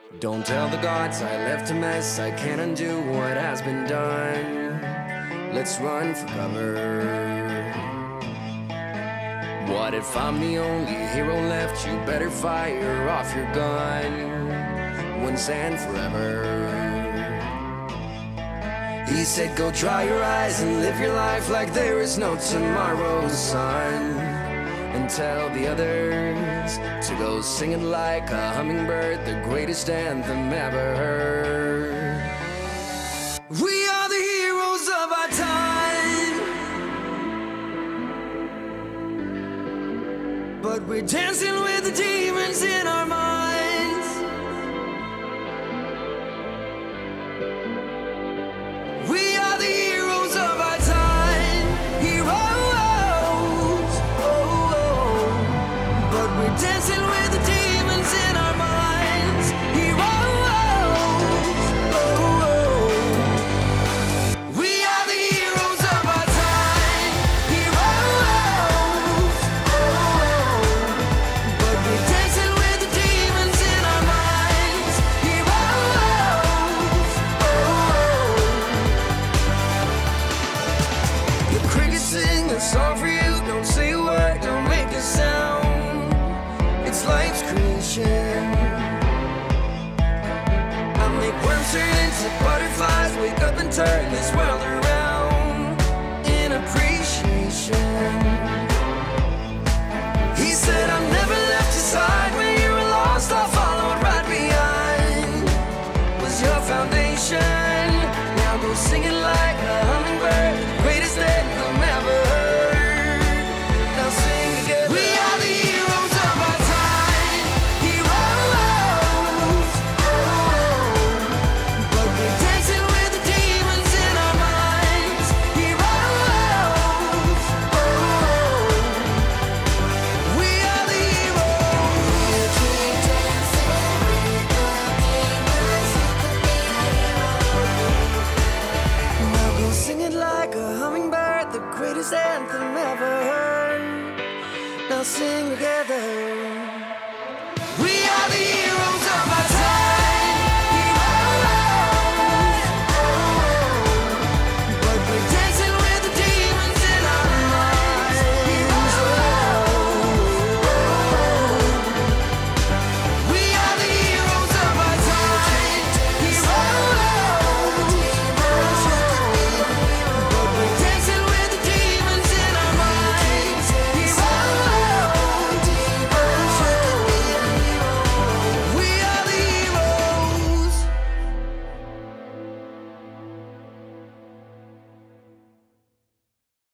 Don't tell the gods I left a mess, I can't undo what has been done. Let's run for cover. What if I'm the only hero left? You better fire off your gun once and forever. He said go dry your eyes and live your life like there is no tomorrow, son. And tell the others to go singing like a hummingbird, the greatest anthem ever heard. We are the heroes of our time, but we're dancing with the demons in our minds. We are the heroes of our time, heroes. We're dancing with the demons in our minds. Heroes. We are the heroes of our time. Heroes. But we're dancing with the demons in our minds. Heroes. The crickets sing a song for you. Don't say a word, don't make a sound. It's life's creation. I make worms turn into butterflies, wake up and turn this world around.